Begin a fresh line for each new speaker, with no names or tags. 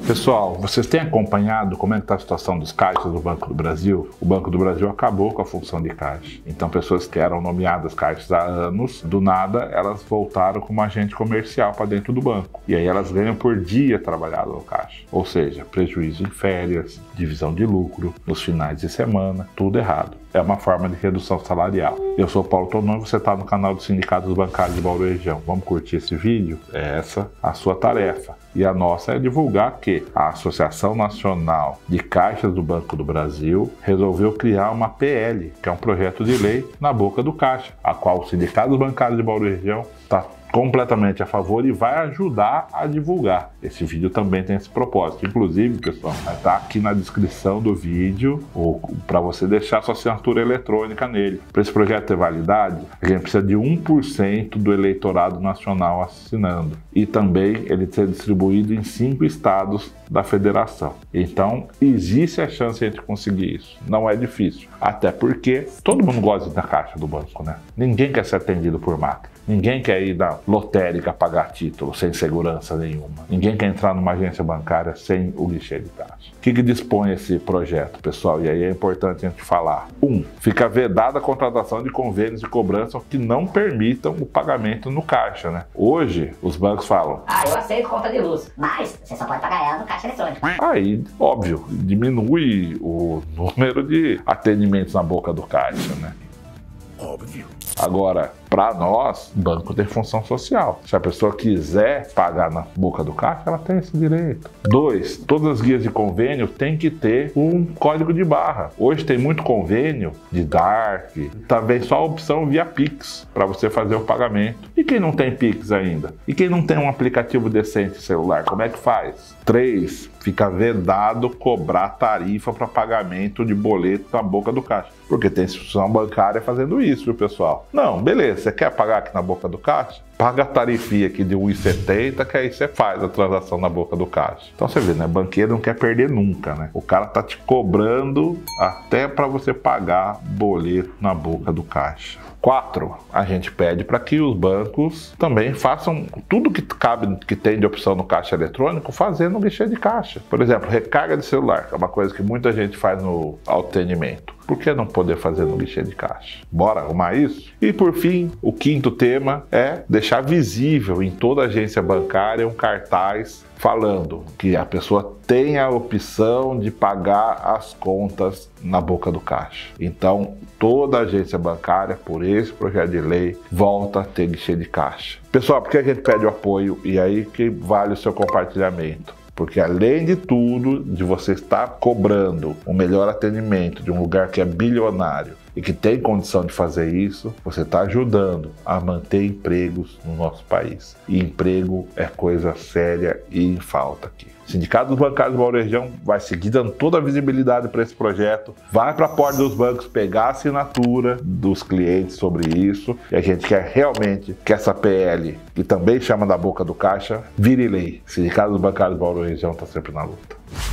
Pessoal, vocês têm acompanhado como é que está a situação dos caixas do Banco do Brasil? O Banco do Brasil acabou com a função de caixa. Então, pessoas que eram nomeadas caixas há anos, do nada, elas voltaram como agente comercial para dentro do banco. E aí elas ganham por dia trabalhado no caixa. Ou seja, prejuízo em férias, divisão de lucro, nos finais de semana, tudo errado. É uma forma de redução salarial. Eu sou Paulo Tonon e você está no canal do Sindicato dos Bancários de Bauru Região. Vamos curtir esse vídeo? É essa a sua tarefa. E a nossa é divulgar que a Associação Nacional de Caixas do Banco do Brasil resolveu criar uma PL, que é um projeto de lei na boca do caixa, a qual o Sindicato dos Bancários de Bauru Região está completamente a favor e vai ajudar a divulgar. Esse vídeo também tem esse propósito. Inclusive, pessoal, vai estar aqui na descrição do vídeo para você deixar sua assinatura eletrônica nele. Para esse projeto ter validade, a gente precisa de 1% do eleitorado nacional assinando. E também ele ser distribuído em 5 estados da federação. Então, existe a chance de a gente conseguir isso. Não é difícil. Até porque todo mundo gosta da caixa do banco, né? Ninguém quer ser atendido por máquina. Ninguém quer ir na lotérica pagar título sem segurança nenhuma. Ninguém quer entrar numa agência bancária sem o guichê de caixa. O que dispõe esse projeto, pessoal? E aí é importante a gente falar. 1. Fica vedada a contratação de convênios de cobrança que não permitam o pagamento no caixa, né? Hoje, os bancos falam:
eu aceito conta de luz, mas você só pode pagar ela no caixa eletrônico.
Aí, óbvio, diminui o número de atendimentos na boca do caixa, né? Óbvio. Agora, para nós, banco tem função social. Se a pessoa quiser pagar na boca do caixa, ela tem esse direito. 2. Todas as guias de convênio têm que ter um código de barra. Hoje tem muito convênio de DARF, também só a opção via Pix para você fazer o pagamento. E quem não tem Pix ainda? E quem não tem um aplicativo decente celular, como é que faz? 3. Fica vedado cobrar tarifa para pagamento de boleto na boca do caixa. Porque tem instituição bancária fazendo isso, viu, pessoal? Não, beleza, você quer pagar aqui na boca do caixa? Paga a tarifia aqui de R$ 1,70, que aí você faz a transação na boca do caixa. Então você vê, né? Banqueiro não quer perder nunca, né? O cara tá te cobrando até para você pagar boleto na boca do caixa. 4. A gente pede para que os bancos também façam tudo que cabe, que tem de opção no caixa eletrônico, fazendo no guichê de caixa. Por exemplo, recarga de celular, que é uma coisa que muita gente faz no autoatendimento. Por que não poder fazer no guichê de caixa? Bora arrumar isso? E por fim, o 5º tema é deixar visível em toda agência bancária um cartaz falando que a pessoa tem a opção de pagar as contas na boca do caixa. Então, toda agência bancária, por esse projeto de lei, volta a ter guichê de caixa. Pessoal, por que a gente pede o apoio? E aí que vale o seu compartilhamento. Porque além de tudo, de você estar cobrando um melhor atendimento de um lugar que é bilionário e que tem condição de fazer isso, você está ajudando a manter empregos no nosso país. E emprego é coisa séria e em falta aqui. O Sindicato dos Bancários de Bauru Região vai seguir dando toda a visibilidade para esse projeto, vai para a porta dos bancos pegar a assinatura dos clientes sobre isso, e a gente quer realmente que essa PL, que também chama da boca do caixa, vire lei. O Sindicato dos Bancários de Bauru Região está sempre na luta.